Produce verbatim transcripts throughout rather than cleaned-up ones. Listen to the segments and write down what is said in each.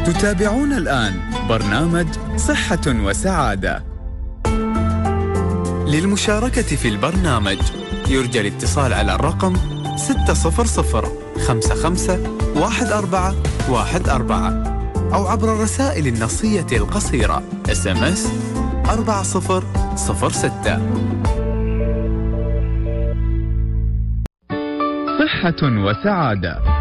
تتابعون الآن برنامج صحة وسعادة. للمشاركة في البرنامج يرجى الاتصال على الرقم ستة صفر صفر خمسة خمسة واحد أربعة واحد أربعة أو عبر الرسائل النصية القصيرة إس إم إس أربعة صفر صفر ستة. صحة وسعادة.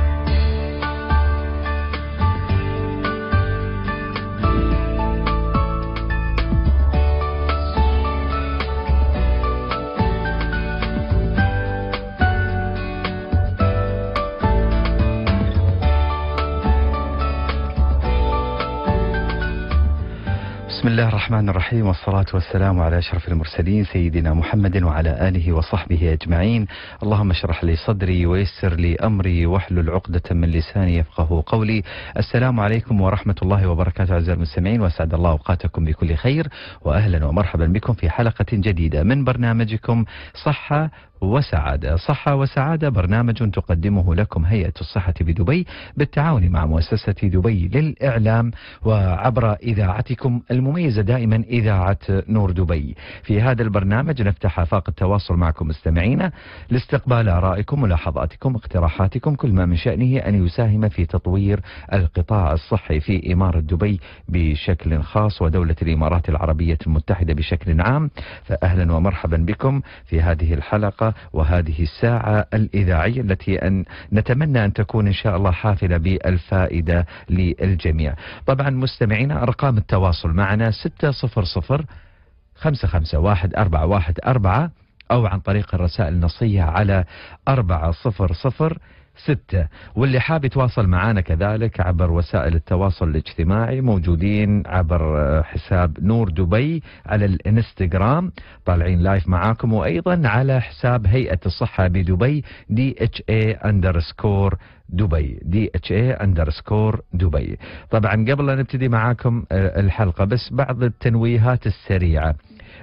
بسم الله الرحمن الرحيم، والصلاة والسلام على أشرف المرسلين سيدنا محمد وعلى آله وصحبه أجمعين. اللهم اشرح لي صدري ويسر لي أمري واحلل عقدة من لساني يفقه قولي. السلام عليكم ورحمة الله وبركاته أعزائي المستمعين، وأسعد الله أوقاتكم بكل خير، وأهلا ومرحبا بكم في حلقة جديدة من برنامجكم صحة وسعادة. صحة وسعادة برنامج تقدمه لكم هيئة الصحة بدبي بالتعاون مع مؤسسة دبي للإعلام وعبر إذاعتكم المميزة دائما إذاعة نور دبي. في هذا البرنامج نفتح آفاق التواصل معكم مستمعينا لاستقبال آرائكم، ملاحظاتكم، اقتراحاتكم، كل ما من شأنه أن يساهم في تطوير القطاع الصحي في إمارة دبي بشكل خاص ودولة الإمارات العربية المتحدة بشكل عام. فأهلا ومرحبا بكم في هذه الحلقة وهذه الساعة الإذاعية التي أن نتمنى أن تكون إن شاء الله حافلة بالفائدة للجميع. طبعا مستمعينا أرقام التواصل معنا ستة صفر صفر خمسة خمسة واحد أربعة واحد أربعة أو عن طريق الرسائل النصية على أربعة صفر صفر ستة، واللي حاب يتواصل معنا كذلك عبر وسائل التواصل الاجتماعي موجودين عبر حساب نور دبي على الانستغرام طالعين لايف معاكم، وأيضا على حساب هيئة الصحة بدبي دي اتش اي اندرسكور دبي دي اتش اي اندرسكور دبي. طبعا قبل أن نبتدي معاكم الحلقة بس بعض التنويهات السريعة.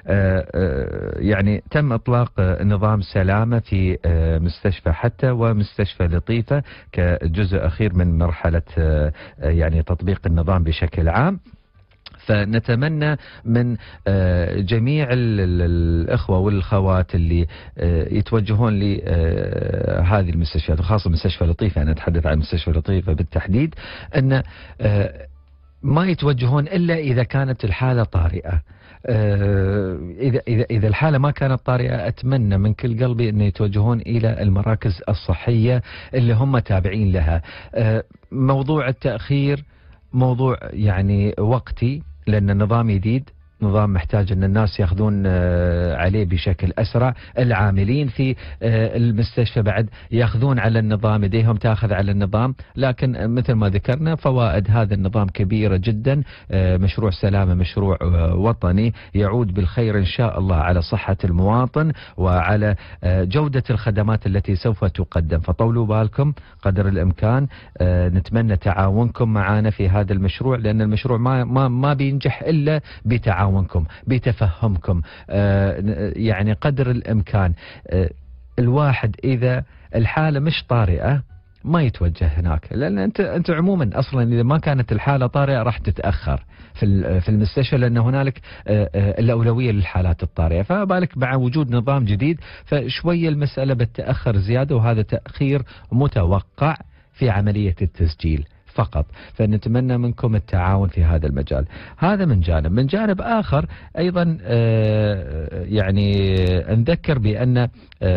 يعني تم إطلاق نظام سلامة في مستشفى حتى ومستشفى لطيفة كجزء أخير من مرحلة يعني تطبيق النظام بشكل عام. فنتمنى من جميع الأخوة والأخوات اللي يتوجهون لهذه المستشفيات وخاصة مستشفى لطيفة، أنا أتحدث عن مستشفى لطيفة بالتحديد، أن ما يتوجهون إلا إذا كانت الحالة طارئة. إذا إذا إذا الحالة ما كانت طارئة أتمنى من كل قلبي أن يتوجهون إلى المراكز الصحية اللي هم تابعين لها. موضوع التأخير موضوع يعني وقتي، لأن النظام جديد، نظام محتاج أن الناس يأخذون عليه بشكل أسرع. العاملين في المستشفى بعد يأخذون على النظام، يديهم تأخذ على النظام، لكن مثل ما ذكرنا فوائد هذا النظام كبيرة جدا. مشروع سلامة مشروع وطني يعود بالخير إن شاء الله على صحة المواطن وعلى جودة الخدمات التي سوف تقدم. فطولوا بالكم قدر الإمكان، نتمنى تعاونكم معنا في هذا المشروع، لأن المشروع ما ما ما بينجح إلا بتعاون تعاونكم بتفهمكم. آه يعني قدر الإمكان آه الواحد إذا الحالة مش طارئة ما يتوجه هناك، لأن أنت أنت عموما أصلا إذا ما كانت الحالة طارئة راح تتأخر في في المستشفى، لأن هنالك آه آه الأولوية للحالات الطارئة، فبالك مع وجود نظام جديد فشوية المسألة بتتأخر زيادة، وهذا تأخير متوقع في عملية التسجيل فقط. فنتمنى منكم التعاون في هذا المجال. هذا من جانب. من جانب آخر أيضا يعني نذكر بأن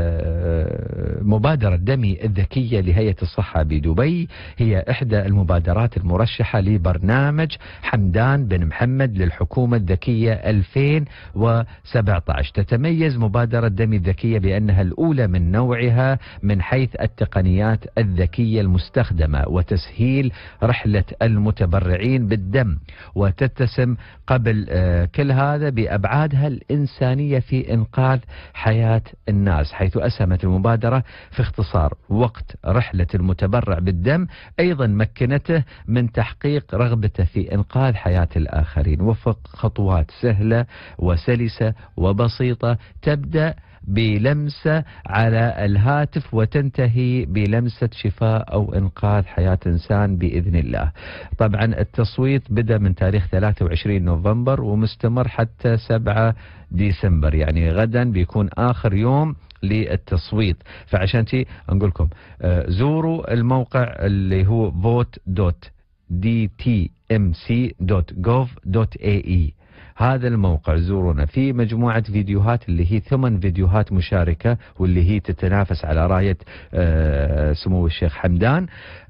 مبادرة دمي الذكية لهيئة الصحة بدبي هي إحدى المبادرات المرشحة لبرنامج حمدان بن محمد للحكومة الذكية ألفين وسبعة عشر. تتميز مبادرة دمي الذكية بأنها الأولى من نوعها من حيث التقنيات الذكية المستخدمة وتسهيل رحلة المتبرعين بالدم، وتتسم قبل كل هذا بأبعادها الإنسانية في إنقاذ حياة الناس، حيث أسهمت المبادرة في اختصار وقت رحلة المتبرع بالدم، أيضا مكنته من تحقيق رغبته في إنقاذ حياة الآخرين وفق خطوات سهلة وسلسة وبسيطة تبدأ بلمسة على الهاتف وتنتهي بلمسة شفاء أو إنقاذ حياة إنسان بإذن الله. طبعا التصويت بدأ من تاريخ ثلاثة وعشرين نوفمبر ومستمر حتى سبعة ديسمبر، يعني غدا بيكون آخر يوم للتصويت. فعشان تي نقول لكم زوروا الموقع اللي هو vote dot d t m c dot gov dot a e. هذا الموقع زورونا، في مجموعة فيديوهات اللي هي ثمان فيديوهات مشاركة واللي هي تتنافس على راية سمو الشيخ حمدان.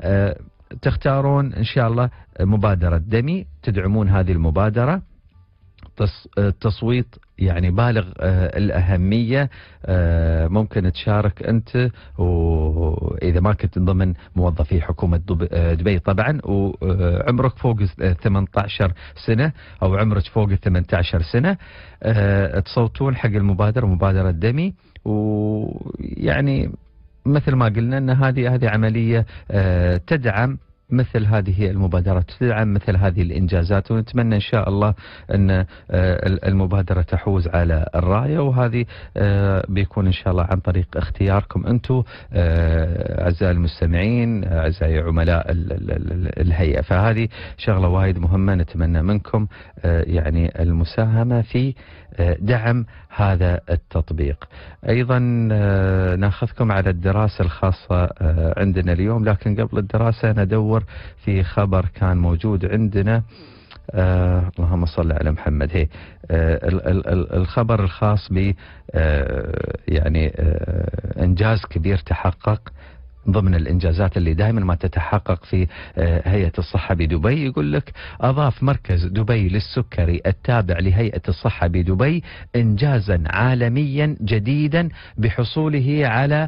تختارون إن شاء الله مبادرة دمي، تدعمون هذه المبادرة. التصويت يعني بالغ الأهمية، ممكن تشارك أنت وإذا ما كنت ضمن موظفي حكومة دبي طبعا، وعمرك فوق ثمانية عشر سنة أو عمرك فوق ثمانية عشر سنة، تصوتون حق المبادرة مبادرة دمي. ويعني مثل ما قلنا أن هذه هذه عملية تدعم مثل هذه المبادرات، تدعم مثل هذه الإنجازات، ونتمنى إن شاء الله أن المبادرة تحوز على الراية، وهذه بيكون إن شاء الله عن طريق اختياركم أنتم أعزائي المستمعين، أعزائي عملاء الهيئة. فهذه شغلة وايد مهمة، نتمنى منكم يعني المساهمة في دعم هذا التطبيق. أيضا ناخذكم على الدراسة الخاصة عندنا اليوم، لكن قبل الدراسة ندور في خبر كان موجود عندنا. آه اللهم صل على محمد. هي آه ال ال ال الخبر الخاص ب آه يعني آه إنجاز كبير تحقق ضمن الإنجازات اللي دائما ما تتحقق في هيئة الصحة بدبي. يقول لك أضاف مركز دبي للسكري التابع لهيئة الصحة بدبي إنجازا عالميا جديدا بحصوله على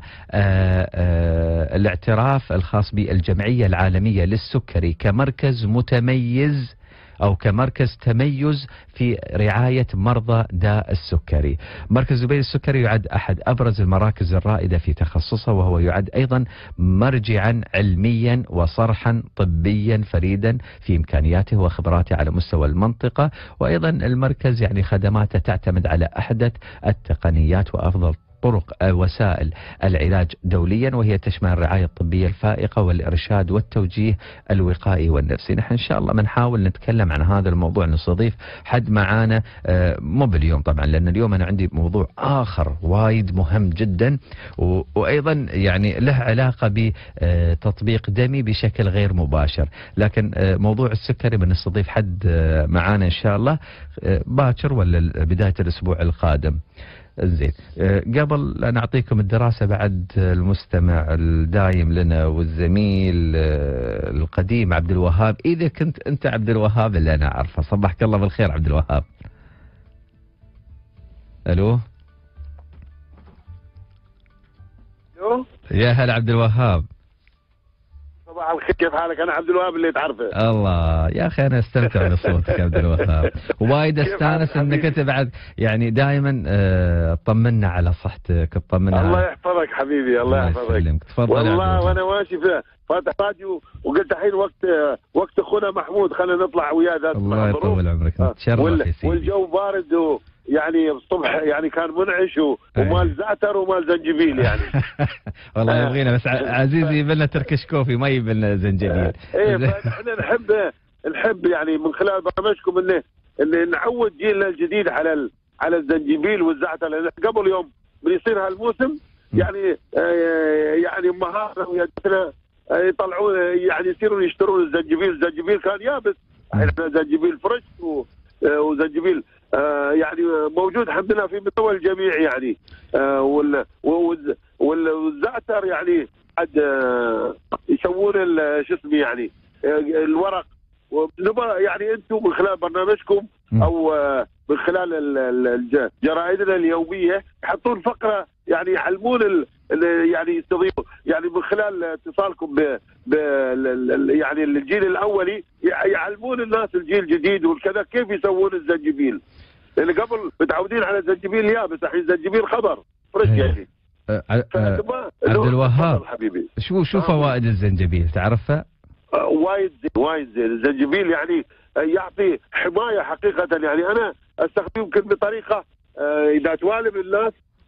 الاعتراف الخاص بالجمعية العالمية للسكري كمركز متميز أو كمركز تميز في رعاية مرضى داء السكري. مركز دبي للسكري يعد أحد أبرز المراكز الرائدة في تخصصه، وهو يعد أيضا مرجعا علميا وصرحا طبيا فريدا في إمكانياته وخبراته على مستوى المنطقة. وأيضا المركز يعني خدماته تعتمد على أحدث التقنيات وأفضل طرق وسائل العلاج دوليا، وهي تشمل الرعاية الطبية الفائقة والإرشاد والتوجيه الوقائي والنفسي. نحن إن شاء الله بنحاول نتكلم عن هذا الموضوع، نستضيف حد معانا مو باليوم طبعا، لأن اليوم أنا عندي موضوع آخر وايد مهم جدا، وأيضا يعني له علاقة بتطبيق دمي بشكل غير مباشر. لكن موضوع السكري بنستضيف حد معانا إن شاء الله باكر ولا بداية الأسبوع القادم. زين، قبل أن أعطيكم الدراسة بعد المستمع الدايم لنا والزميل القديم عبد الوهاب، إذا كنت أنت عبد الوهاب اللي أنا أعرفه، صبحك الله بالخير عبد الوهاب. ألو ألو يا هلا عبد الوهاب. صباح الخير، كيف حالك؟ أنا عبد الوهاب اللي تعرفه. الله يا أخي أنا استمتع بصوتك عبد الوهاب، وايد استانس انك انت بعد يعني دائما اه تطمنا على صحتك، تطمنا. الله يحفظك حبيبي، الله يحفظك. تفضل. والله وانا ماشي في فاتح راديو وقلت الحين وقت وقت اخونا محمود، خلينا نطلع وياه ذات. الله يطول عمرك، نتشرف يا سيدي. والجو بارد و يعني الصبح يعني كان منعش ومال زعتر ومال زنجبيل يعني. والله يبغينا بس عزيزي يبلنا تركش كوفي، ما يبلنا زنجبيل. ايه فاحنا نحب نحب يعني من خلال برنامجكم انه ان نعود جيلنا الجديد على على الزنجبيل والزعتر، لان قبل يوم بيصير هالموسم يعني آه يعني امهاتنا ويدنا يطلعون يعني يصيرون يشترون الزنجبيل. الزنجبيل كان يابس، احنا زنجبيل فريش وزنجبيل آه يعني موجود الحمد لله في مستوى الجميع يعني. آه والزعتر يعني قد آه يسوون شو اسمه يعني آه الورق. ونبغى يعني انتم من خلال برنامجكم او آه من خلال جرائدنا اليوميه يحطون فقره يعني يعلمون يعني يستضيفوا يعني من خلال اتصالكم ب يعني الجيل الاولي يعلمون الناس الجيل الجديد والكذا كيف يسوون الزنجبيل، لان قبل متعودين على الزنجبيل يابس، الحين الزنجبيل خضر فريش يعني. أه أه عبد الوهاب حبيبي، شو شو فوائد الزنجبيل تعرفها؟ أه وايد زين وايد زين. الزنجبيل يعني يعطي حمايه حقيقه، يعني انا استخدمه يمكن بطريقه أه اذا توالم الناس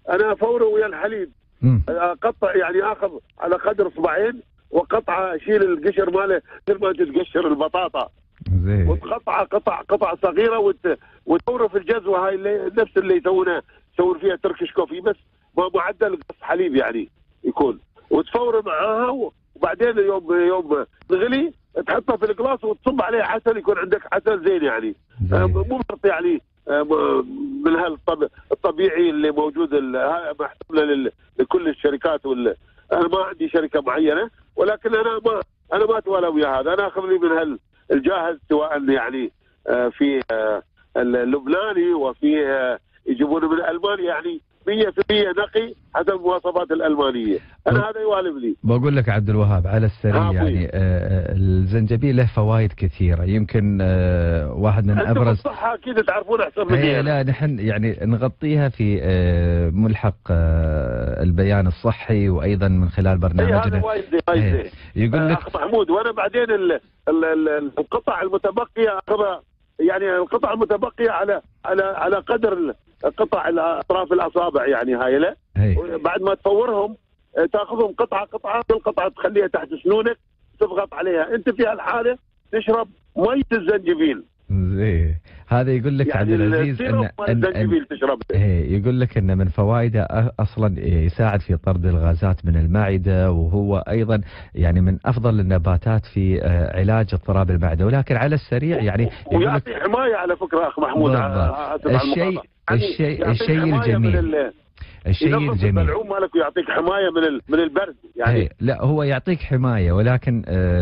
انا فوره ويا الحليب، اقطع يعني اخذ على قدر اصبعين وقطعه، اشيل القشر ماله مثل ما تتقشر البطاطا زين، وتقطع قطع قطع صغيره وت... وتفوره في الجزوه هاي اللي نفس اللي يسوونها يسوون فيها تركش كوفي، بس ما معدل قص حليب يعني يكون، وتفوره معاها، وبعدين يوم يوم تغلي تحطها في القلاص وتصب عليه عسل، يكون عندك عسل زين يعني آه مو شرط يعني آه من هالطبيعي اللي موجود محسوب لكل الشركات وال... انا ما عندي شركه معينه، ولكن انا ما انا ما اتوالى ويا هذا، انا اخذ لي من هال الجاهز، سواء يعني آه في آه اللبناني وفي آه يجيبونه من المانيا يعني مية بالمية نقي حسب المواصفات الالمانيه، انا هذا يوالم لي. بقول لك عبد الوهاب على السريع يعني آه الزنجبيل له فوائد كثيره، يمكن آه واحد من ابرز الصحه اكيد تعرفون احسن مني. لا نحن يعني نغطيها في آه ملحق آه البيان الصحي، وايضا من خلال برنامجنا. ايه يقول لك اخ محمود، وانا بعدين ال ال ال القطع المتبقيه اخذها، يعني القطع المتبقيه على على على قدر قطع اطراف الاصابع يعني هاي له، بعد ما تفورهم تاخذهم قطعه قطعه، كل قطعه تخليها تحت سنونك تضغط عليها، انت في هالحاله تشرب ميه الزنجبيل. زين، هذا يقول لك يعني عبد العزيز ان الزنجبيل تشرب، يقول لك ان من فوائده اصلا يساعد في طرد الغازات من المعده، وهو ايضا يعني من افضل النباتات في علاج اضطراب المعده، ولكن على السريع يعني ويعطي حمايه على فكره اخ محمود. الشيء الشيء الشيء الجميل الشيء الجميل البلعوم مالك ويعطيك حمايه من من البرد يعني. لا هو يعطيك حمايه، ولكن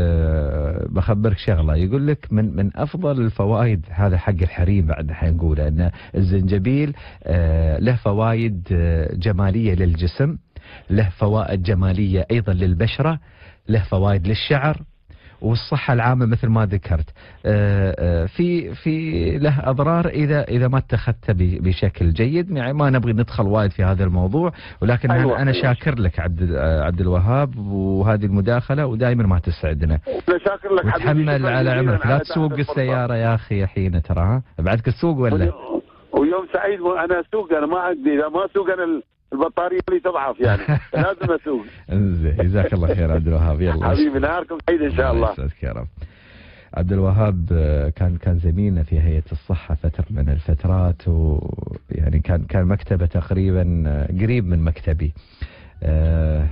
أه بخبرك شغله، يقول لك من من افضل الفوائد، هذا حق الحريم بعد حنقوله، ان الزنجبيل أه له فوائد جماليه للجسم، له فوائد جماليه ايضا للبشره، له فوائد للشعر والصحة العامة مثل ما ذكرت. في في له أضرار إذا إذا ما اتخذته بشكل جيد، يعني ما نبغي ندخل وايد في هذا الموضوع، ولكن أيوة أنا أيوة. شاكر لك عبد عبد الوهاب وهذه المداخلة، ودائما ما تسعدنا. شاكر لك وتحمل على عمرك، لا تسوق السيارة يا أخي حين تراها، بعدك تسوق ولا؟ ويوم سعيد انا اسوق، انا ما عندي، اذا ما اسوق انا البطاريه اللي تضعف يعني لازم اسوق. انزين، جزاك الله خير عبد الوهاب. يلا حبيبي، نهاركم سعيد ان شاء الله. يسعدك يا رب. عبد الوهاب كان كان زميلنا في هيئه الصحه فتره من الفترات، ويعني كان كان مكتبه تقريبا قريب من مكتبي. أه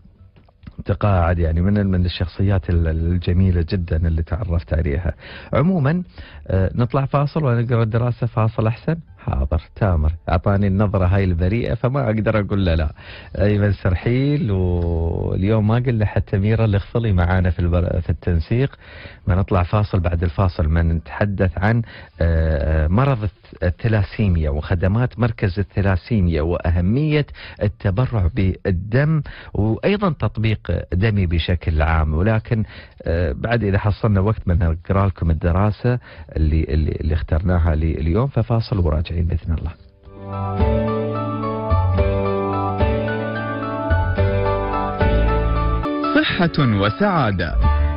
تقاعد يعني من من الشخصيات الجميلة جدا اللي تعرفت عليها. عموما نطلع فاصل ونقرأ الدراسة. فاصل أحسن؟ حاضر. تامر أعطاني النظرة هاي البريئة فما أقدر أقول له لا. أيمن سرحيل، واليوم ما قلنا حتى ميرا الغفلي معانا في في التنسيق. ما نطلع فاصل، بعد الفاصل ما نتحدث عن مرض الثلاسيميا وخدمات مركز الثلاسيميا وأهمية التبرع بالدم، وأيضا تطبيق دمي بشكل عام. ولكن بعد إذا حصلنا وقت من نقرأ لكم الدراسة اللي, اللي, اللي اخترناها اليوم. ففاصل وراجعين بإذن الله. صحة وسعادة.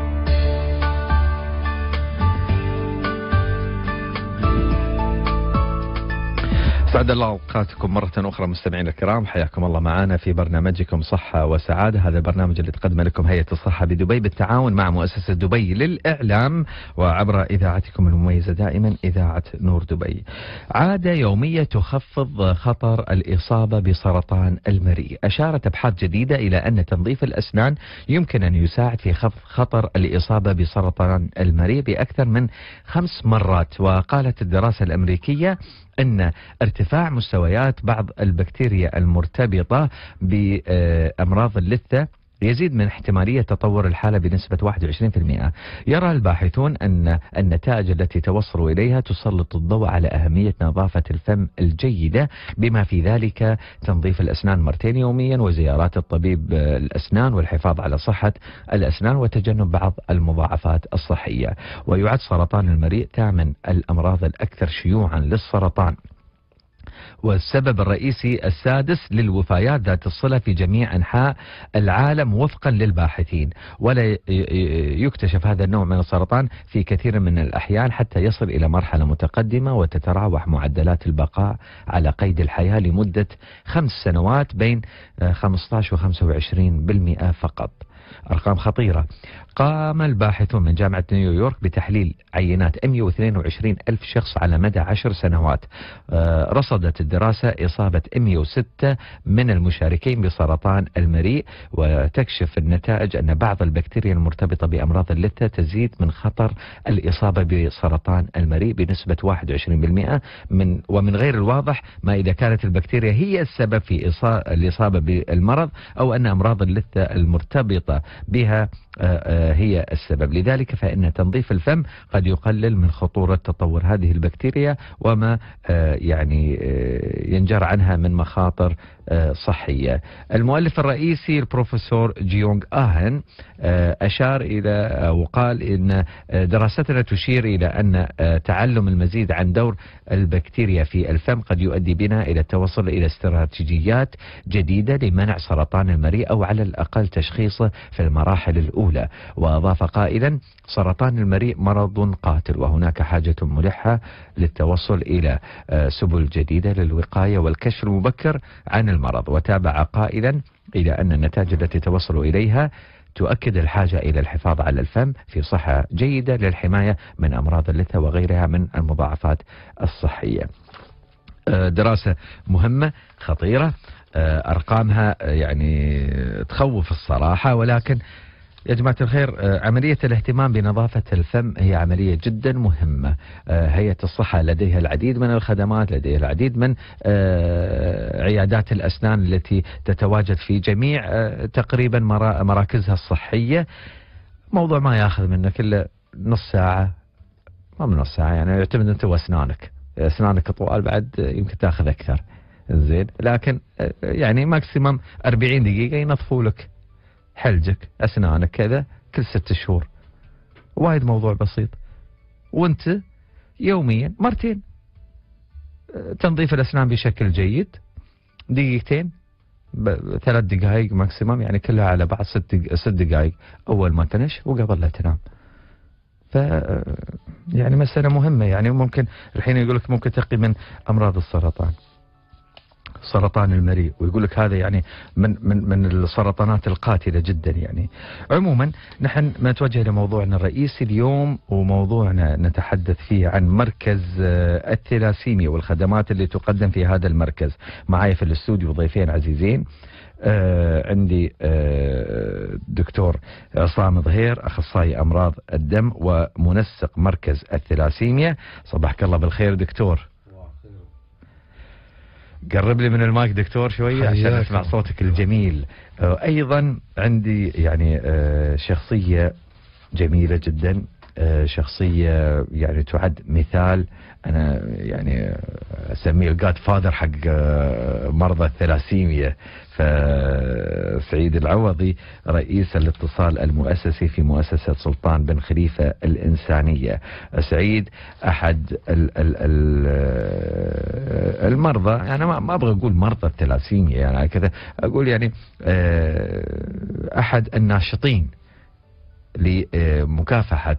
سعد الله أوقاتكم مرة أخرى مستمعينا الكرام، حياكم الله معنا في برنامجكم صحة وسعادة. هذا البرنامج اللي تقدم لكم هيئة الصحة بدبي بالتعاون مع مؤسسة دبي للإعلام، وعبر إذاعتكم المميزة دائما إذاعة نور دبي. عادة يومية تخفض خطر الإصابة بسرطان المريء. أشارت أبحاث جديدة إلى أن تنظيف الأسنان يمكن أن يساعد في خفض خطر الإصابة بسرطان المريء بأكثر من خمس مرات. وقالت الدراسة الأمريكية أن ارتفاع مستويات بعض البكتيريا المرتبطة بأمراض اللثة يزيد من احتمالية تطور الحالة بنسبة واحد وعشرين بالمئة. يرى الباحثون أن النتائج التي توصلوا إليها تسلط الضوء على أهمية نظافة الفم الجيدة، بما في ذلك تنظيف الأسنان مرتين يوميا، وزيارات الطبيب الأسنان، والحفاظ على صحة الأسنان، وتجنب بعض المضاعفات الصحية. ويعد سرطان المريء ثامن الأمراض الأكثر شيوعا للسرطان والسبب الرئيسي السادس للوفيات ذات الصلة في جميع أنحاء العالم وفقا للباحثين. ولا يكتشف هذا النوع من السرطان في كثير من الأحيان حتى يصل إلى مرحلة متقدمة، وتتراوح معدلات البقاء على قيد الحياة لمدة خمس سنوات بين خمسة عشر و خمسة وعشرين بالمئة فقط. أرقام خطيرة. قام الباحثون من جامعة نيويورك بتحليل عينات مئة واثنين وعشرين ألف شخص على مدى عشر سنوات. رصدت الدراسة إصابة مئة وستة من المشاركين بسرطان المريء، وتكشف النتائج أن بعض البكتيريا المرتبطة بأمراض اللثة تزيد من خطر الإصابة بسرطان المريء بنسبة واحد وعشرين بالمئة. من ومن غير الواضح ما إذا كانت البكتيريا هي السبب في الإصابة بالمرض أو أن أمراض اللثة المرتبطة بها هي السبب. لذلك فإن تنظيف الفم قد يقلل من خطورة تطور هذه البكتيريا وما يعني ينجر عنها من مخاطر صحية. المؤلف الرئيسي البروفيسور جيونغ آهن أشار إلى وقال إن دراستنا تشير إلى أن تعلم المزيد عن دور البكتيريا في الفم قد يؤدي بنا إلى التوصل إلى استراتيجيات جديدة لمنع سرطان المريء أو على الأقل تشخيصه في المراحل الأولى. وأضاف قائلا: سرطان المريء مرض قاتل وهناك حاجة ملحة للتوصل إلى سبل جديدة للوقاية والكشف المبكر عن المرض. وتابع قائلا إلى أن النتائج التي توصل إليها تؤكد الحاجة إلى الحفاظ على الفم في صحة جيدة للحماية من أمراض اللثة وغيرها من المضاعفات الصحية. دراسة مهمة خطيرة، أرقامها يعني تخوف الصراحة، ولكن يا جماعة الخير عملية الاهتمام بنظافة الفم هي عملية جدا مهمة. هيئة الصحة لديها العديد من الخدمات، لديها العديد من عيادات الأسنان التي تتواجد في جميع تقريبا مراكزها الصحية. موضوع ما ياخذ منك إلا نص ساعة، ما من نص ساعة يعني، يعتمد أنت وأسنانك. أسنانك طوال بعد يمكن تاخذ أكثر، زين، لكن يعني ماكسيمم أربعين دقيقة ينظفوا لك حلجك أسنانك كذا كل ست شهور. وايد موضوع بسيط، وانت يوميا مرتين تنظيف الأسنان بشكل جيد، دقيقتين ثلاث دقائق ماكسيمم، يعني كلها على بعض ست ست دقائق أول ما تنش وقبل لا تنام. ف يعني مسألة مهمة، يعني ممكن الحين يقول لك ممكن تقي من أمراض السرطان، سرطان المريء، ويقول لك هذا يعني من من من السرطانات القاتلة جدا يعني. عموما نحن نتوجه لموضوعنا الرئيسي اليوم، وموضوعنا نتحدث فيه عن مركز الثلاسيميا والخدمات اللي تقدم في هذا المركز. معي في الاستوديو ضيفين عزيزين. آه عندي آه دكتور عصام ظهير، أخصائي أمراض الدم ومنسق مركز الثلاسيميا. صباحك الله بالخير دكتور. قرب لي من المايك دكتور شوية عشان أسمع صوتك الجميل. آه أيضا عندي يعني آه شخصية جميلة جدا، آه شخصية يعني تعد مثال، أنا يعني أسميه الجاد فادر حق آه مرضى الثلاسيميا. فسعيد العوضي رئيس الاتصال المؤسسي في مؤسسة سلطان بن خليفة الإنسانية. سعيد أحد ال ال ال المرضى، يعني ما أبغى أقول مرضى الثلاسيميا يعني كذا، أقول يعني أحد الناشطين لمكافحة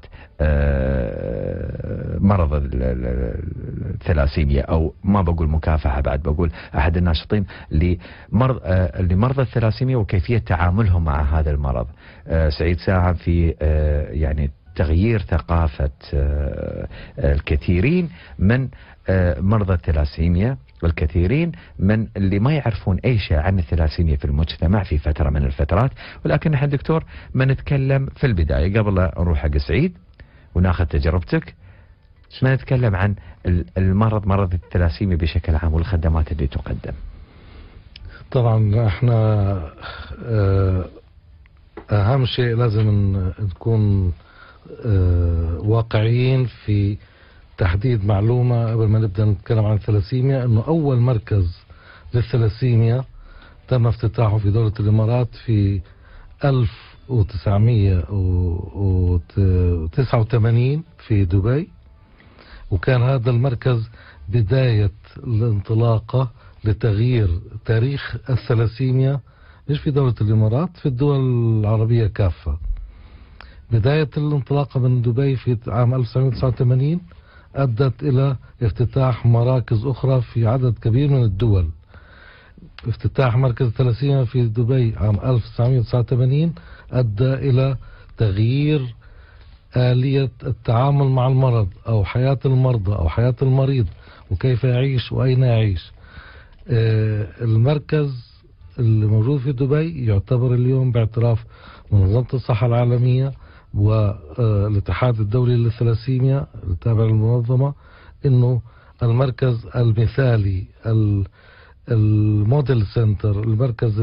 مرض الثلاسيميا، أو ما بقول مكافحة بعد، بقول أحد الناشطين لمرضى الثلاسيميا وكيفية تعاملهم مع هذا المرض. سعيد ساهم في يعني تغيير ثقافة الكثيرين من مرضى الثلاسيميا، والكثيرين من اللي ما يعرفون أي شيء عن الثلاسيميا في المجتمع في فترة من الفترات. ولكن نحن دكتور ما نتكلم في البداية قبل لا نروح حق سعيد وناخذ تجربتك، ما نتكلم عن المرض، مرض الثلاسيميا بشكل عام والخدمات اللي تقدم. طبعا احنا أهم شيء لازم نكون واقعيين في تحديد معلومة قبل ما نبدأ نتكلم عن الثلاسيميا، انه اول مركز للثلاسيميا تم افتتاحه في دولة الامارات في ألف وتسعمئة وتسعة وثمانين في دبي، وكان هذا المركز بداية الانطلاقة لتغيير تاريخ الثلاسيميا مش في دولة الإمارات، في الدول العربية كافة. بداية الانطلاقة من دبي في عام ألف وتسعمئة وتسعة وثمانين أدت إلى افتتاح مراكز أخرى في عدد كبير من الدول. افتتاح مركز الثلاسيميا في دبي عام ألف وتسعمئة وتسعة وثمانين أدى إلى تغيير آلية التعامل مع المرض أو حياة المرضى أو حياة المريض وكيف يعيش وأين يعيش. المركز اللي موجود في دبي يعتبر اليوم باعتراف منظمة الصحة العالمية والاتحاد الدولي للثلاسيميا التابع للمنظمة انه المركز المثالي، الموديل سنتر، المركز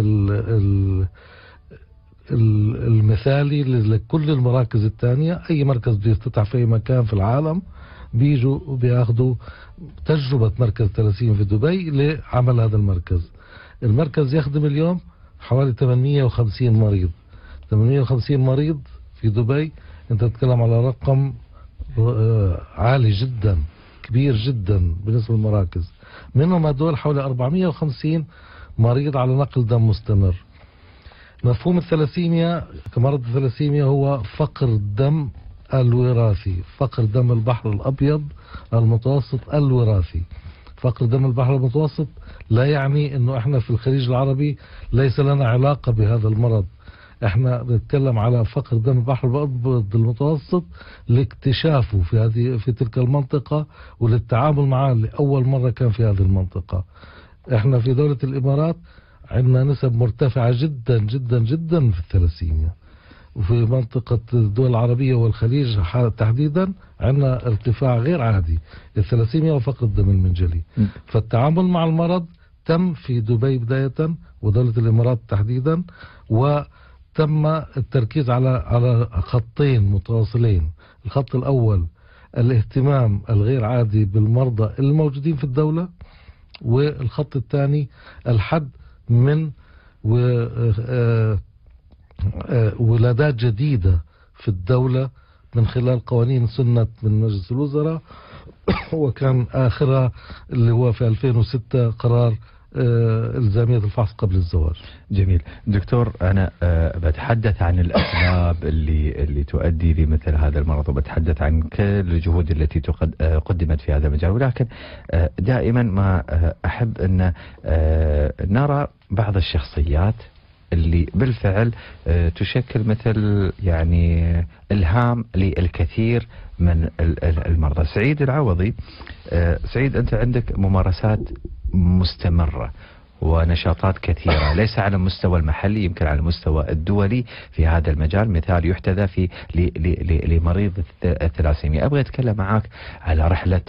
المثالي لكل المراكز الثانية. اي مركز بيفتتح في اي مكان في العالم بيجوا وبياخذوا تجربة مركز الثلاسيميا في دبي لعمل هذا المركز. المركز يخدم اليوم حوالي ثمانمئة وخمسين مريض. ثمانمئة وخمسين مريض في دبي، انت تتكلم على رقم عالي جدا، كبير جدا بالنسبة للمراكز. منهم هدول حوالي أربعمئة وخمسين مريض على نقل دم مستمر. مفهوم الثلاسيميا كمرض الثلاسيميا هو فقر الدم الوراثي، فقر دم البحر الأبيض المتوسط الوراثي. فقر دم البحر المتوسط لا يعني انه احنا في الخليج العربي ليس لنا علاقة بهذا المرض. احنا بنتكلم على فقر دم البحر الابيض المتوسط لاكتشافه في هذه في تلك المنطقة وللتعامل معه لأول مرة كان في هذه المنطقة. احنا في دولة الإمارات عندنا نسب مرتفعة جدا جدا جدا في الثلاسيميا، وفي منطقة الدول العربية والخليج تحديدا عندنا ارتفاع غير عادي الثلاسيميا وفقر الدم المنجلي. فالتعامل مع المرض تم في دبي بداية ودولة الإمارات تحديدا، وتم التركيز على على خطين متواصلين. الخط الأول الاهتمام الغير عادي بالمرضى الموجودين في الدولة، والخط الثاني الحد من ولادات جديدة في الدولة من خلال قوانين سنة من مجلس الوزراء، وكان آخرها اللي هو في ألفين وستة قرار إلزامية الفحص قبل الزواج. جميل دكتور، أنا بتحدث عن الأسباب اللي اللي تؤدي لمثل هذا المرض، وبتحدث عن كل الجهود التي قدمت في هذا المجال، ولكن دائما ما أحب أن نرى بعض الشخصيات اللي بالفعل تشكل مثل يعني إلهام للكثير من المرضى. سعيد العوضي، سعيد أنت عندك ممارسات مستمرة ونشاطات كثيرة، ليس على المستوى المحلي، يمكن على المستوى الدولي في هذا المجال، مثال يحتذى في لمريض الثلاسيميا. أبغى أتكلم معك على رحلة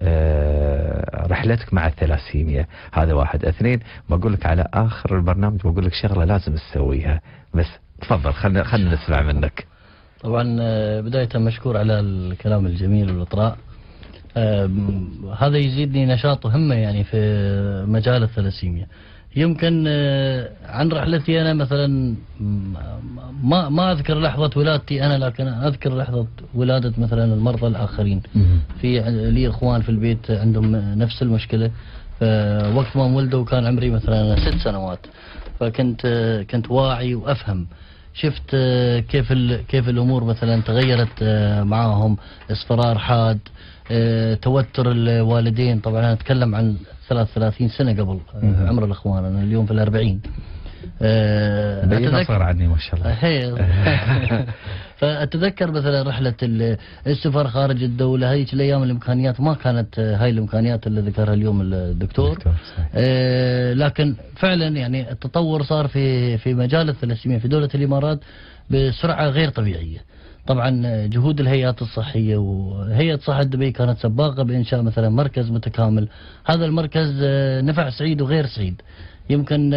رحلتك مع الثلاسيميا، هذا واحد. اثنين، بقول لك على آخر البرنامج بقول لك شغلة لازم تسويها، بس تفضل خلنا خلنا نسمع منك. طبعا بداية مشكور على الكلام الجميل والإطراء. هذا يزيدني نشاط وهمة يعني في مجال الثلاسيميا. يمكن عن رحلتي أنا مثلا ما ما أذكر لحظة ولادتي أنا، لكن أذكر لحظة ولادة مثلا المرضى الآخرين. في لي إخوان في البيت عندهم نفس المشكلة، وقت ما ولدوا كان عمري مثلا ست سنوات، فكنت كنت واعي وأفهم. شفت كيف كيف الأمور مثلا تغيرت معهم، اصفرار حاد، توتر الوالدين. طبعا أنا أتكلم عن ثلاث ثلاثين سنة قبل عمر الأخوان، أنا اليوم في الأربعين. بين صار عني ما شاء الله. فأتذكر مثلا رحلة السفر خارج الدولة، هذيك الأيام الإمكانيات ما كانت هاي الإمكانيات اللي ذكرها اليوم الدكتور. آه لكن فعلا يعني التطور صار في في مجال الثلاسيميا في دولة الإمارات بسرعة غير طبيعية. طبعا جهود الهيئات الصحية، وهيئة صحة دبي كانت سباقة بإنشاء مثلا مركز متكامل. هذا المركز نفع سعيد وغير سعيد. يمكن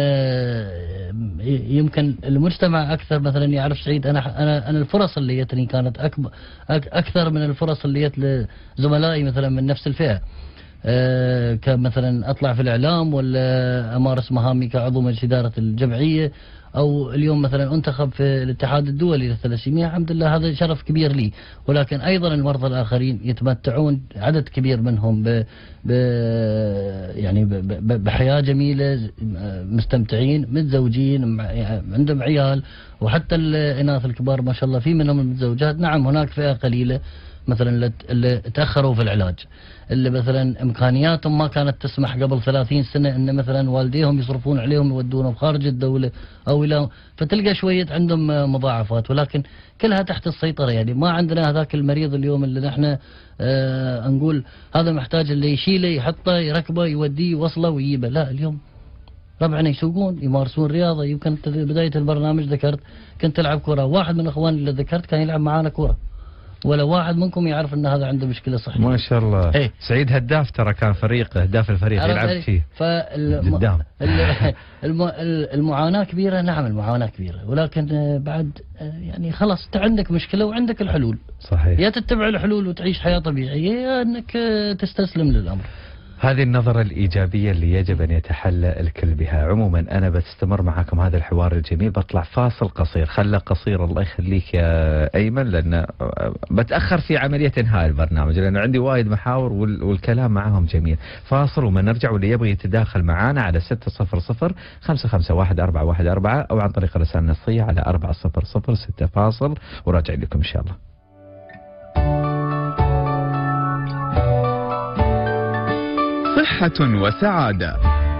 يمكن المجتمع اكثر مثلا يعرف سعيد. انا انا انا الفرص اللي جتني كانت اكبر اكثر من الفرص اللي جت لزملائي مثلا من نفس الفئه. كمثلا اطلع في الاعلام، ولا امارس مهامي كعضو مجلس اداره الجمعيه، او اليوم مثلا انتخب في الاتحاد الدولي للثلاسيميا، الحمد لله هذا شرف كبير لي. ولكن ايضا المرضى الاخرين يتمتعون عدد كبير منهم ب, ب يعني ب ب بحياه جميله، مستمتعين، متزوجين، عندهم عيال، وحتى الاناث الكبار ما شاء الله في منهم المتزوجات. نعم هناك فئه قليله مثلا اللي تاخروا في العلاج، اللي مثلا امكانياتهم ما كانت تسمح قبل ثلاثين سنه ان مثلا والديهم يصرفون عليهم يودونهم خارج الدوله او الى، فتلقى شويه عندهم مضاعفات، ولكن كلها تحت السيطره. يعني ما عندنا هذاك المريض اليوم اللي نحن آه نقول هذا محتاج اللي يشيله يحطه يركبه يوديه يوصله ويجيبه، لا اليوم ربعنا يسوقون يمارسون رياضه. يمكن بدايه البرنامج ذكرت كنت العب كره، واحد من اخواني اللي ذكرت كان يلعب معانا كره، ولا واحد منكم يعرف ان هذا عنده مشكله صحيه. ما شاء الله. ايه؟ سعيد هداف ترى، كان فريق اهداف الفريق يلعب فيه قدام. المعاناه كبيره، نعم المعاناه كبيره، ولكن بعد يعني خلاص انت عندك مشكله وعندك الحلول. صحيح. يا تتبع الحلول وتعيش حياه طبيعيه، يا انك تستسلم للامر. هذه النظرة الإيجابية اللي يجب أن يتحلى الكل بها. عموما أنا بستمر معكم هذا الحوار الجميل، بطلع فاصل قصير، خله قصير الله يخليك يا أيمن، لأن بتأخر في عملية إنهاء البرنامج لأن عندي وايد محاور والكلام معهم جميل. فاصل وما نرجع، واللي يبغى يتداخل معانا على ستة صفر صفر خمسة خمسة واحد أربعة واحد أربعة أو عن طريق الرسالة النصية على أربعة صفر صفر ستة. فاصل وراجع لكم إن شاء الله. صحة وسعادة.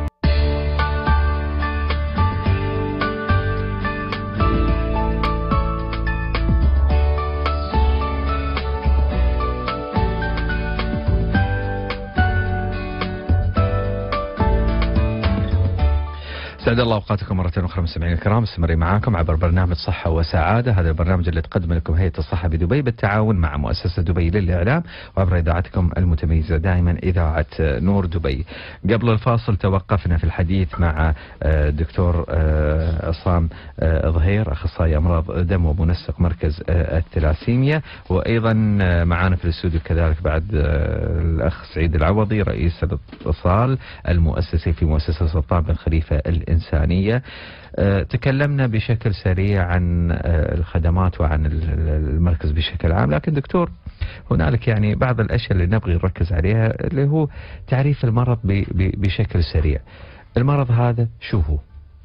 سعد الله اوقاتكم مرة اخرى مستمعينا الكرام، مستمرين معاكم عبر برنامج صحة وسعادة. هذا البرنامج اللي تقدم لكم هيئة الصحة بدبي بالتعاون مع مؤسسة دبي للإعلام وعبر إذاعتكم المتميزة دائما إذاعة نور دبي. قبل الفاصل توقفنا في الحديث مع دكتور عصام ظهير، أخصائي أمراض دم ومنسق مركز الثلاسيميا، وأيضا معانا في الاستوديو كذلك بعد الأخ سعيد العوضي رئيس الاتصال المؤسسي في مؤسسة سلطان بن خليفة الإنسانية. أه تكلمنا بشكل سريع عن أه الخدمات وعن المركز بشكل عام، لكن دكتور هنالك يعني بعض الأشياء اللي نبغي نركز عليها اللي هو تعريف المرض بشكل سريع. المرض هذا شو هو؟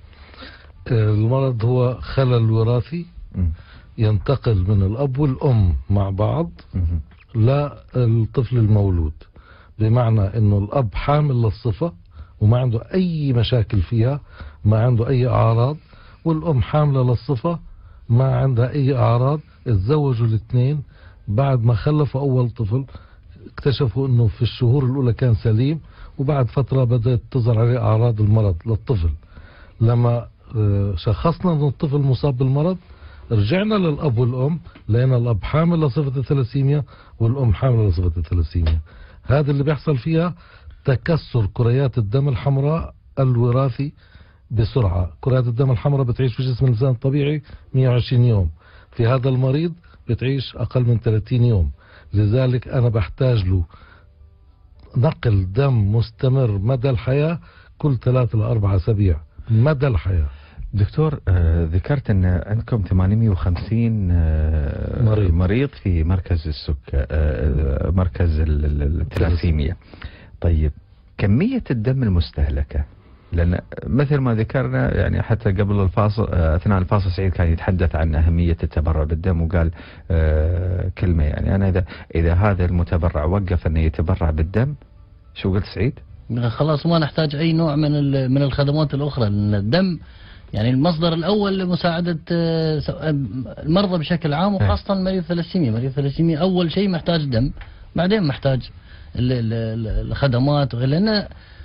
المرض هو خلل وراثي ينتقل من الأب والأم مع بعض للطفل المولود، بمعنى أنه الأب حامل للصفة وما عنده أي مشاكل فيها، ما عنده أي أعراض، والأم حاملة للصفة ما عندها أي أعراض. اتزوجوا الاثنين، بعد ما خلفوا أول طفل اكتشفوا أنه في الشهور الأولى كان سليم، وبعد فترة بدأت تظهر عليه أعراض المرض للطفل. لما شخصنا أن الطفل مصاب بالمرض رجعنا للأب والأم، لأن الأب حامل لصفة الثلاسيميا والأم حاملة لصفة الثلاسيميا. هذا اللي بيحصل فيها تكسر كريات الدم الحمراء الوراثي بسرعة. كريات الدم الحمراء بتعيش في جسم الإنسان الطبيعي مئة وعشرين يوم، في هذا المريض بتعيش أقل من ثلاثين يوم. لذلك أنا بحتاج له نقل دم مستمر مدى الحياة كل ثلاثة لأربع أسابيع مدى الحياة. دكتور آه ذكرت أن عندكم ثمانمئة وخمسين آه مريض. مريض في مركز السك آه مركز الثلاسيميا. طيب كمية الدم المستهلكة، لأن مثل ما ذكرنا يعني حتى قبل الفاصل أثناء الفاصل سعيد كان يتحدث عن أهمية التبرع بالدم، وقال آه كلمة يعني أنا إذا إذا هذا المتبرع وقف أنه يتبرع بالدم، شو قلت سعيد؟ خلاص ما نحتاج أي نوع من من الخدمات الأخرى، لأن الدم يعني المصدر الأول لمساعدة المرضى بشكل عام، وخاصة مريض الثلاسيميا. مريض الثلاسيميا أول شيء محتاج دم، بعدين محتاج الخدمات، لأن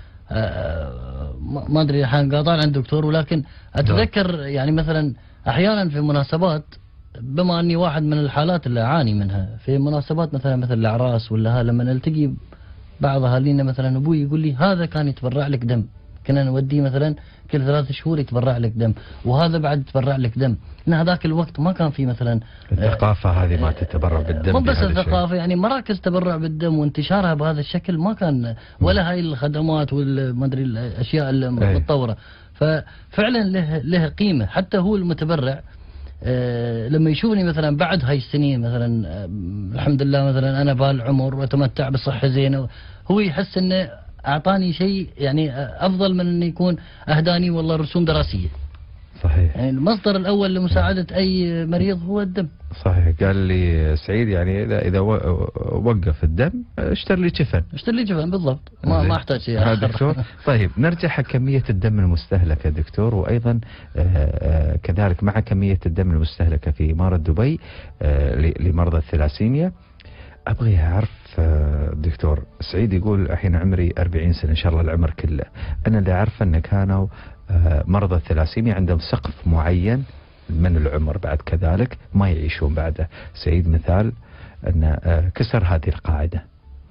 ما أدري الحين قاطع عن الدكتور، ولكن أتذكر يعني مثلا أحيانا في مناسبات، بما أني واحد من الحالات اللي أعاني منها في مناسبات مثلا مثل الأعراس ولا لما نلتقي بعض أهالينا، مثلا أبوي يقول لي هذا كان يتبرع لك دم، كنا نوديه مثلا كل ثلاث شهور يتبرع لك دم، وهذا بعد يتبرع لك دم. إن هذاك الوقت ما كان في مثلا الثقافة هذه ما تتبرع بالدم. مو بس الثقافة، يعني مراكز تبرع بالدم وانتشارها بهذا الشكل ما كان، ولا هاي الخدمات والما ادري الاشياء المتطورة. ففعلا له له قيمة. حتى هو المتبرع أه لما يشوفني مثلا بعد هاي السنين مثلا أه الحمد لله مثلا انا بالعمر واتمتع بصحة زينة، هو يحس انه اعطاني شيء يعني افضل من انه يكون اهداني والله رسوم دراسية. صحيح. يعني المصدر الاول لمساعدة اي مريض هو الدم. صحيح. قال لي سعيد يعني اذا اذا وقف الدم اشتري لي جفن. اشتري لي جفن بالضبط، ما ما احتاج شيء آخر. دكتور طيب نرجع حق كمية الدم المستهلكة دكتور، وايضا آآ كذلك مع كمية الدم المستهلكة في إمارة دبي لمرضى الثلاسيميا. ابغي اعرف دكتور سعيد يقول الحين عمري أربعين سنة ان شاء الله العمر كله، انا اللي اعرفه ان كانوا مرضى الثلاسيميا عندهم سقف معين من العمر بعد كذلك ما يعيشون بعده. سعيد مثال أن كسر هذه القاعدة.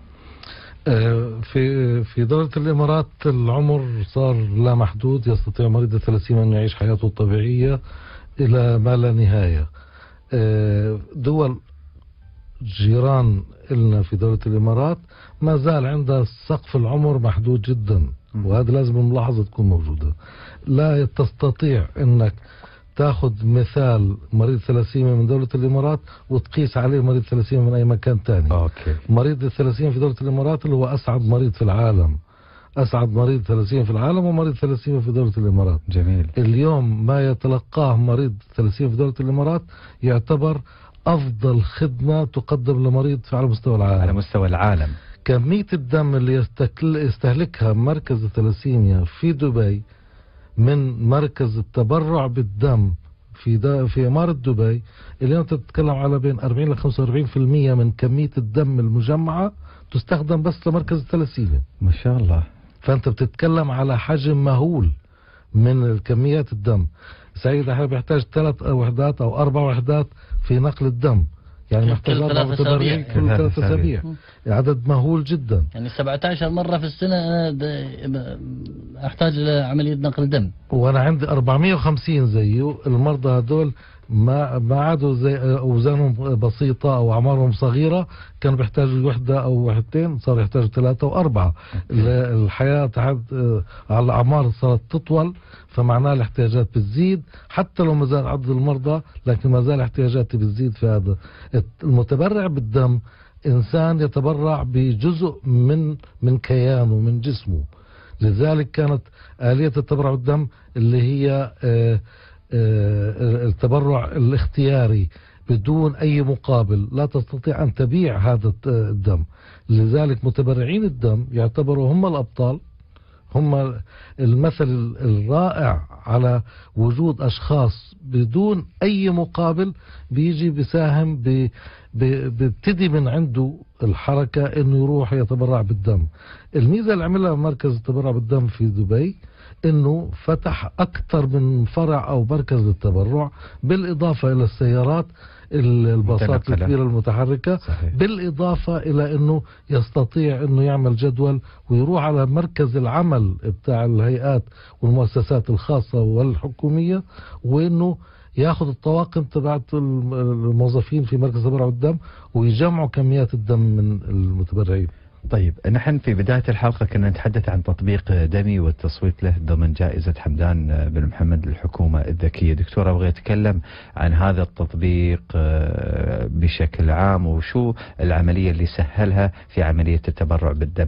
في في دولة الإمارات العمر صار لا محدود، يستطيع مريض الثلاسيميا أن يعيش حياته الطبيعية إلى ما لا نهاية. دول جيران لنا في دولة الإمارات ما زال عندها سقف العمر محدود جدا، وهذا لازم الملاحظة تكون موجودة. لا تستطيع أنك تاخذ مثال مريض ثلاسيميا من دولة الإمارات وتقيس عليه مريض ثلاسيميا من أي مكان ثاني. أوكي. مريض الثلاسيميا في دولة الإمارات اللي هو أسعد مريض في العالم، أسعد مريض ثلاسيميا في العالم ومريض ثلاسيميا في دولة الإمارات. جميل. اليوم ما يتلقاه مريض ثلاسيميا في دولة الإمارات يعتبر أفضل خدمة تقدم لمريض على مستوى العالم. على مستوى العالم. كمية الدم اللي يستهلكها مركز الثلاسيميا في دبي من مركز التبرع بالدم في في إمارة دبي، اليوم تتكلم على بين أربعين إلى خمسة وأربعين بالمئة من كمية الدم المجمعة تستخدم بس لمركز الثلاسيميا. ما شاء الله. فأنت بتتكلم على حجم مهول من كميات الدم. سعيد احنا بيحتاج ثلاث وحدات أو أربع وحدات في نقل الدم، يعني محتاج أربع متبرعين كل ثلاث أسابيع، عدد مهول جدا. يعني سبعة عشر مرة في السنة أنا أحتاج لعملية نقل دم، وأنا عندي أربعمئة وخمسين زيه. المرضى هذول ما ما عادوا زي أوزانهم بسيطة أو أعمارهم صغيرة، كانوا بيحتاجوا وحدة أو وحدتين، صار يحتاجوا ثلاثة وأربعة. الحياة تحت على الأعمار صارت تطول، فمعناه الاحتياجات بتزيد حتى لو ما زال عدد المرضى، لكن ما زال احتياجاتي بتزيد. في هذا المتبرع بالدم إنسان يتبرع بجزء من من كيانه من جسمه. لذلك كانت آلية التبرع بالدم اللي هي آه التبرع الاختياري بدون أي مقابل، لا تستطيع أن تبيع هذا الدم. لذلك متبرعين الدم يعتبروا هم الأبطال، هم المثل الرائع على وجود أشخاص بدون أي مقابل بيجي بيساهم، بيبتدي من عنده الحركة إنه يروح يتبرع بالدم. الميزة اللي عملها مركز التبرع بالدم في دبي انه فتح اكثر من فرع او مركز للتبرع، بالاضافة الى السيارات الباصات الكبيرة المتحركة. صحيح. بالاضافة الى انه يستطيع انه يعمل جدول ويروح على مركز العمل بتاع الهيئات والمؤسسات الخاصة والحكومية، وانه ياخذ الطواقم تبعت الموظفين في مركز التبرع بالدم ويجمعوا كميات الدم من المتبرعين. طيب نحن في بداية الحلقة كنا نتحدث عن تطبيق دمي والتصويت له ضمن جائزة حمدان بن محمد للحكومة الذكية. دكتور أبغى أتكلم عن هذا التطبيق بشكل عام، وشو العملية اللي سهلها في عملية التبرع بالدم.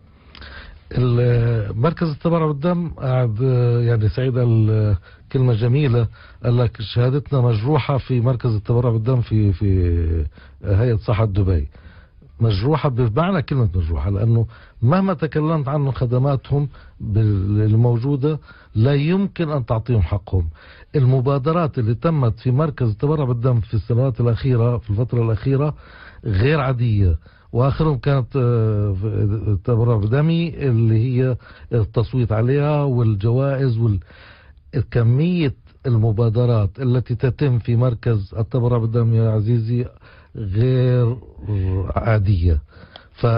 مركز التبرع بالدم قاعد يعني سعيد الكلمة جميلة، قال لك شهادتنا مجروحة في مركز التبرع بالدم في في هيئة صحة دبي. مجروحة بمعنى كلمة مجروحة، لأنه مهما تكلمت عنه خدماتهم الموجودة لا يمكن أن تعطيهم حقهم. المبادرات اللي تمت في مركز التبرع بالدم في السنوات الأخيرة في الفترة الأخيرة غير عادية، وآخرهم كانت التبرع بدمي اللي هي التصويت عليها والجوائز والكمية المبادرات التي تتم في مركز التبرع بالدم يا عزيزي غير عادية.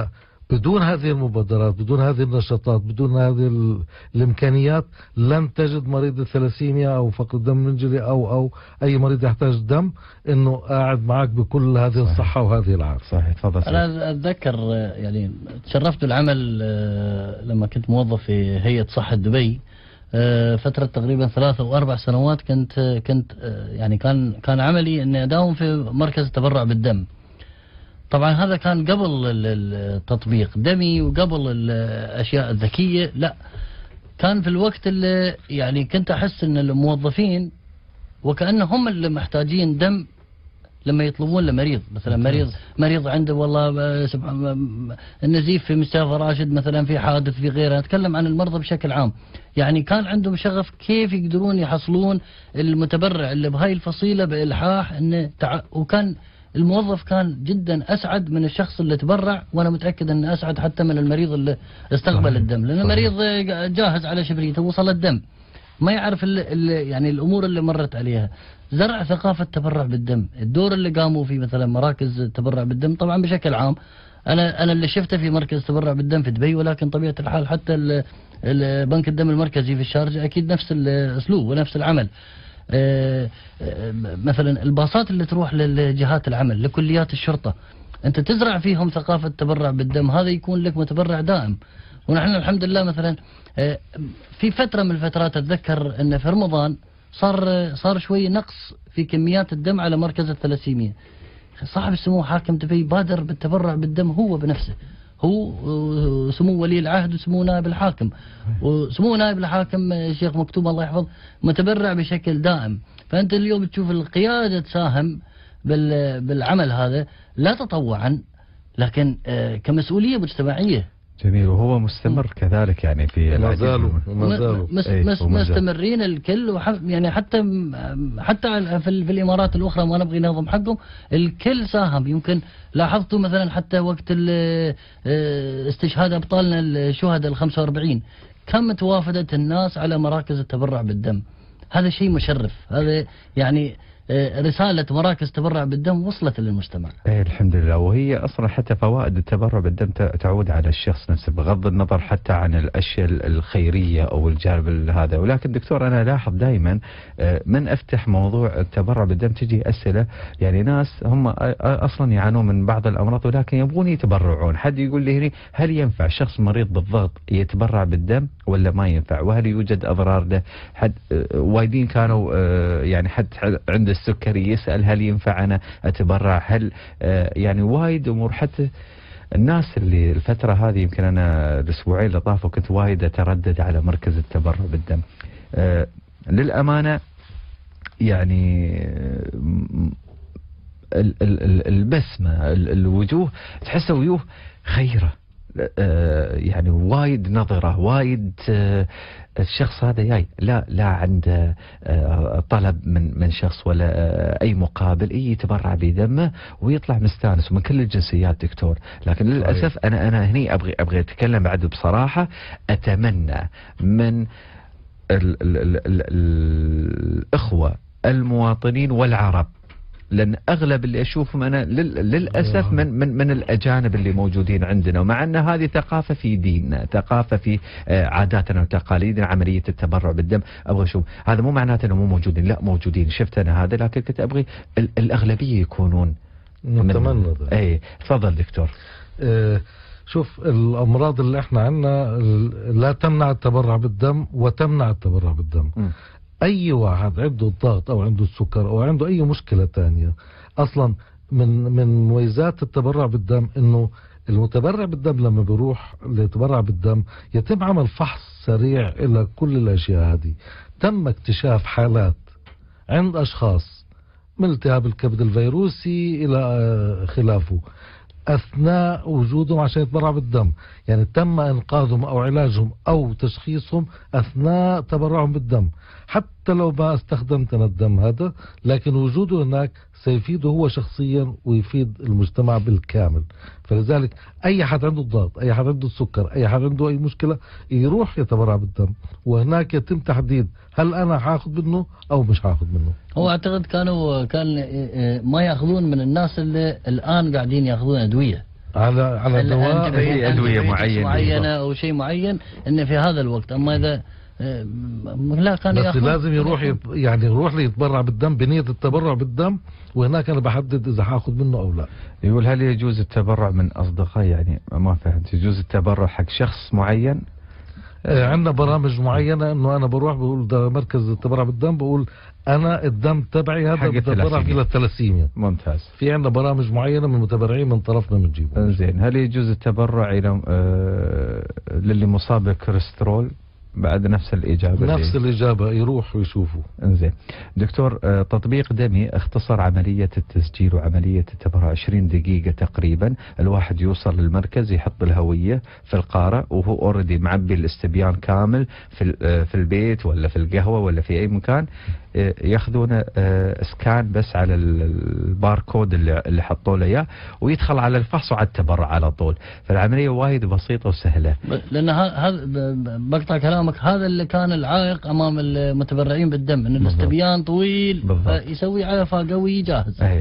بدون هذه المبادرات، بدون هذه النشاطات، بدون هذه ال... الإمكانيات، لن تجد مريض الثلاسيميا أو فقر الدم المنجلي أو أو أي مريض يحتاج دم إنه قاعد معك بكل هذه صحيح. الصحة وهذه العافية. صحيح. تفضل. أنا أتذكر يعني تشرفت بالعمل لما كنت موظف في هيئة صحة دبي فترة تقريبا ثلاثة أو أربع سنوات. كنت كنت يعني كان كان عملي إني أداوم في مركز التبرع بالدم. طبعا هذا كان قبل التطبيق دمي وقبل الأشياء الذكية، لا كان في الوقت اللي يعني كنت أحس إن الموظفين وكأنهم اللي محتاجين دم لما يطلبون لمريض. مثلا مريض مريض عنده والله سبحان النزيف في مستشفى راشد، مثلا في حادث في غيره، نتكلم عن المرضى بشكل عام. يعني كان عندهم شغف كيف يقدرون يحصلون المتبرع اللي بهاي الفصيلة بإلحاح إنه تع... وكان الموظف كان جدا أسعد من الشخص اللي تبرع، وأنا متأكد أنه أسعد حتى من المريض اللي استقبل صحيح. الدم، لأن المريض جاهز على شبريته وصل الدم، ما يعرف ال ال يعني الأمور اللي مرت عليها. زرع ثقافة التبرع بالدم، الدور اللي قاموا فيه مثلا مراكز التبرع بالدم طبعا بشكل عام. أنا أنا اللي شفته في مركز تبرع بالدم في دبي، ولكن طبيعة الحال حتى بنك الدم المركزي في الشارجة أكيد نفس الأسلوب ونفس العمل. آه آه مثلا الباصات اللي تروح لجهات العمل لكليات الشرطة، أنت تزرع فيهم ثقافة التبرع بالدم، هذا يكون لك متبرع دائم. ونحن الحمد لله مثلا آه في فترة من الفترات أتذكر أن في رمضان صار صار شوي نقص في كميات الدم على مركز الثلاسيميا. صاحب السمو حاكم دبي بادر بالتبرع بالدم هو بنفسه، هو سمو ولي العهد وسمو نائب الحاكم، وسمو نائب الحاكم الشيخ مكتوم الله يحفظ متبرع بشكل دائم. فأنت اليوم تشوف القيادة تساهم بالعمل هذا لا تطوعا لكن كمسؤولية مجتمعية. جميل. وهو مستمر كذلك يعني في ما زالوا ما زالوا مس مس مستمرين الكل، يعني حتى حتى في, في الامارات الاخرى ما نبغي نهضم حقهم، الكل ساهم. يمكن لاحظتوا مثلا حتى وقت استشهاد ابطالنا الشهداء ال خمسة وأربعين كم توافدت الناس على مراكز التبرع بالدم. هذا شيء مشرف، هذا يعني رسالة مراكز تبرع بالدم وصلت للمجتمع. ايه الحمد لله. وهي اصلا حتى فوائد التبرع بالدم تعود على الشخص نفسه بغض النظر حتى عن الاشياء الخيرية او الجانب هذا. ولكن دكتور انا لاحظ دائما من افتح موضوع التبرع بالدم تجي اسئلة، يعني ناس هم اصلا يعانون من بعض الامراض ولكن يبغون يتبرعون. حد يقول لي هنا هل ينفع شخص مريض بالضغط يتبرع بالدم ولا ما ينفع؟ وهل يوجد اضرار له؟ حد وايدين كانوا يعني حد عنده السكري يسأل هل ينفع أنا أتبرع؟ هل آه يعني وايد أمور. حتى الناس اللي الفترة هذه يمكن أنا الأسبوعين اللي طافوا كنت وايد أتردد على مركز التبرع بالدم. آه للأمانة يعني ال ال البسمة الوجوه تحسها وجوه خيرة، يعني وايد نظرة وايد الشخص هذا جاي لا لا عنده طلب من من شخص ولا أي مقابل، أي يتبرع بدمه ويطلع مستانس ومن كل الجنسيات دكتور. لكن للأسف أنا أنا هني أبغي أبغي أتكلم بعد بصراحة. أتمنى من ال ال ال ال الإخوة المواطنين والعرب، لأن أغلب اللي أشوفهم أنا للأسف من من من الأجانب اللي موجودين عندنا، ومع أن هذه ثقافة في ديننا، ثقافة في عاداتنا وتقاليدنا عملية التبرع بالدم. أبغى أشوف هذا مو معناته أنه مو موجودين، لا موجودين، شفت أنا هذا، لكن كنت أبغي الأغلبية يكونون. نتمنى ذلك. أي تفضل دكتور. اه شوف الأمراض اللي احنا عندنا لا تمنع التبرع بالدم وتمنع التبرع بالدم. م. أي واحد عنده الضغط أو عنده السكر أو عنده أي مشكلة تانية، أصلا من من مميزات التبرع بالدم إنه المتبرع بالدم لما بيروح ليتبرع بالدم يتم عمل فحص سريع إلى كل الأشياء هذه. تم اكتشاف حالات عند أشخاص من التهاب الكبد الفيروسي إلى خلافه أثناء وجودهم عشان يتبرع بالدم، يعني تم إنقاذهم أو علاجهم أو تشخيصهم أثناء تبرعهم بالدم، حتى لو ما استخدمت أنا الدم هذا، لكن وجوده هناك سيفيده هو شخصيا ويفيد المجتمع بالكامل. فلذلك أي حد عنده الضغط، أي حد عنده السكر، أي حد عنده أي مشكلة يروح يتبرع بالدم، وهناك يتم تحديد هل أنا حاخذ منه أو مش حاخذ منه. هو أعتقد كانوا كان ما يأخذون من الناس اللي الآن قاعدين يأخذون أدوية. على على دواء هي أدوية معينة معينة أو شيء معين إن في هذا الوقت. أما إذا لا كان بس لازم يروح يت... يعني يروح ليتبرع بالدم بنية التبرع بالدم، وهناك أنا بحدد إذا هاخذ منه أو لا. يقول هل يجوز التبرع من أصدقاء؟ يعني ما فهمت. يجوز التبرع حق شخص معين؟ آه عندنا برامج معينة إنه أنا بروح بقول ده مركز التبرع بالدم، بقول أنا الدم تبعي هذا بتبرع إلى الثلاسيميا. ممتاز. في عندنا برامج معينة من المتبرعين من طرفنا بنجيبه. زين. هل يجوز التبرع إلى آه للي مصاب بالكوليسترول؟ بعد نفس الإجابة. نفس دي. الإجابة، يروح ويشوفوا. انزين دكتور، تطبيق دمي اختصر عملية التسجيل وعملية التبرع عشرين دقيقة تقريبا. الواحد يوصل للمركز يحط الهوية في القارة وهو اوريدي معبي الاستبيان كامل في في البيت ولا في القهوة ولا في أي مكان، ياخذون سكان بس على الباركود اللي اللي حطوا له اياه ويدخل على الفحص وعلى التبرع على طول. فالعملية وايد بسيطة وسهلة. لأن هذا بقطع كلامك، هذا اللي كان العائق امام المتبرعين بالدم، ان الاستبيان طويل يسوي عفا قوي جاهز. اي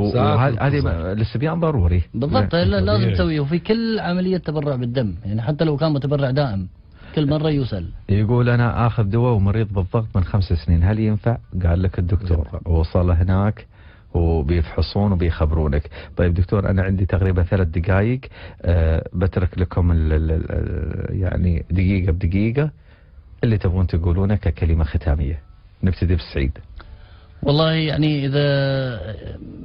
وهذه الاستبيان ضروري بالضبط، لازم تسويه وفي كل عملية تبرع بالدم، يعني حتى لو كان متبرع دائم كل مرة يسأل. يقول أنا آخذ دواء ومريض بالضغط من خمس سنين، هل ينفع؟ قال لك الدكتور وصل هناك وبيفحصون وبيخبرونك. طيب دكتور، أنا عندي تقريبا ثلاث دقائق، أه بترك لكم ال ال يعني دقيقة بدقيقة اللي تبغون تقولونه ككلمة ختامية. نبتدي بسعيد. والله يعني إذا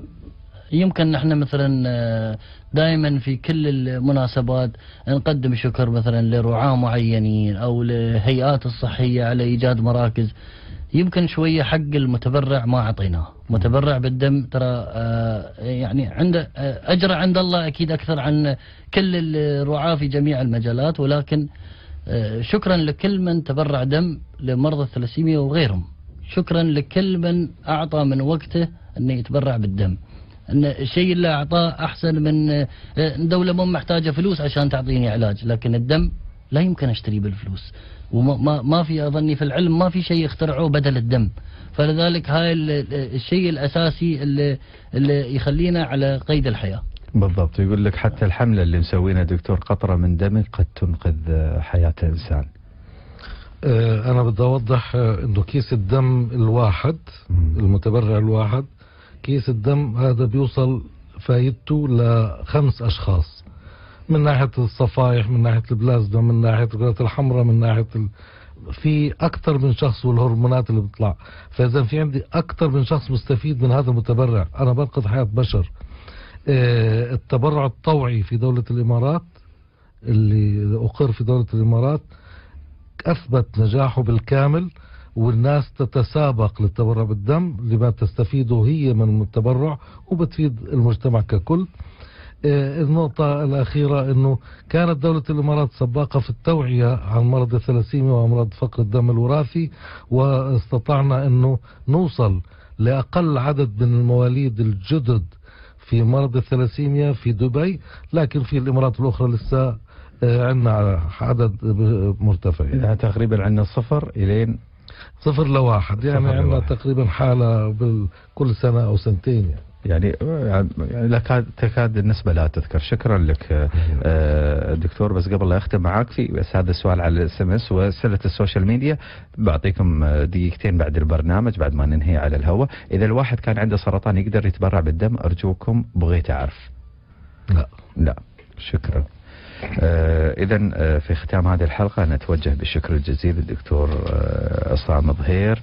يمكن نحن مثلا دائما في كل المناسبات نقدم شكر مثلا لرعاة معينين أو لهيئات الصحية على إيجاد مراكز. يمكن شوية حق المتبرع ما أعطيناه. متبرع بالدم ترى يعني عنده أجر عند الله أكيد أكثر عن كل الرعاة في جميع المجالات، ولكن شكرا لكل من تبرع دم لمرضى الثلاسيميا وغيرهم. شكرا لكل من أعطى من وقته أنه يتبرع بالدم. أن الشيء اللي أعطاه أحسن من دولة مو محتاجة فلوس عشان تعطيني علاج، لكن الدم لا يمكن أشتري بالفلوس، وما ما ما في أظني في العلم ما في شيء اخترعوه بدل الدم. فلذلك هاي الشيء الأساسي اللي, اللي يخلينا على قيد الحياة. بالضبط. يقول لك حتى الحملة اللي مسوينها دكتور قطرة من دمك قد تنقذ حياة إنسان. أنا بدي أوضح إنه كيس الدم الواحد، المتبرع الواحد، كيس الدم هذا بيوصل فايدته لخمس أشخاص، من ناحية الصفائح، من ناحية البلازما، من ناحية الكرات الحمراء، من ناحية ال... في أكثر من شخص والهرمونات اللي بتطلع. فإذا في عندي أكثر من شخص مستفيد من هذا المتبرع، أنا بنقذ حياة بشر. اه التبرع الطوعي في دولة الإمارات اللي أقر في دولة الإمارات أثبت نجاحه بالكامل، والناس تتسابق للتبرع بالدم لما تستفيده هي من التبرع وبتفيد المجتمع ككل. النقطة الأخيرة أنه كانت دولة الإمارات سباقة في التوعية عن مرض الثلاسيميا وأمراض فقر الدم الوراثي، واستطعنا أنه نوصل لأقل عدد من المواليد الجدد في مرض الثلاسيميا في دبي، لكن في الإمارات الأخرى لسه عندنا عدد مرتفع. يعني تقريبا عندنا صفر إلين صفر لواحد، يعني عندنا تقريبا حالة كل سنة أو سنتين يعني. يعني يعني لكاد تكاد النسبة لا تذكر. شكرا لك آه دكتور. بس قبل لا أختم معاك في بس هذا السؤال على الاس ام اس وسلة السوشيال ميديا، بعطيكم دقيقتين بعد البرنامج بعد ما ننهي على الهواء. إذا الواحد كان عنده سرطان يقدر يتبرع بالدم؟ أرجوكم بغيت أعرف. لا لا شكرا. آه إذا آه في ختام هذه الحلقة نتوجه بالشكر الجزيل للدكتور آه عصام ظهير،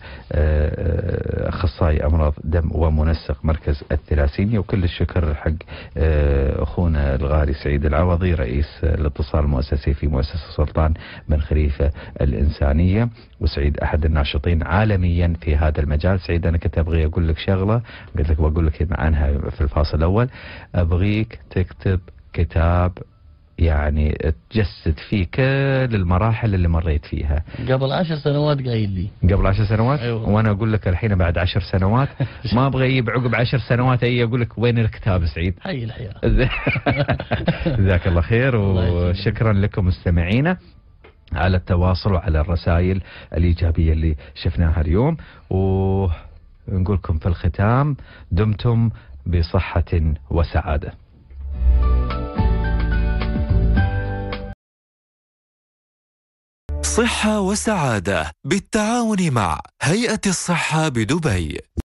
آه أخصائي أمراض دم ومنسق مركز الثلاسيميا، وكل الشكر حق آه أخونا الغالي سعيد العوضي رئيس الاتصال المؤسسي في مؤسسة سلطان بن خليفة الإنسانية، وسعيد أحد الناشطين عالميا في هذا المجال. سعيد أنا كنت أبغي أقول لك شغلة قلت لك بقول لك عنها في الفاصل الأول، أبغيك تكتب كتاب يعني تجسد فيه كل المراحل اللي مريت فيها. قبل عشر سنوات قايل لي. قبل عشر سنوات؟ أيوة. وانا اقول لك الحين بعد عشر سنوات ما ابغى اجيب عقب عشر سنوات اي اقول لك وين الكتاب سعيد؟ حي الحياة. جزاك الله خير وشكرا لكم مستمعينا على التواصل وعلى الرسائل الإيجابية اللي شفناها اليوم، ونقولكم في الختام دمتم بصحة وسعادة. صحة وسعادة بالتعاون مع هيئة الصحة بدبي.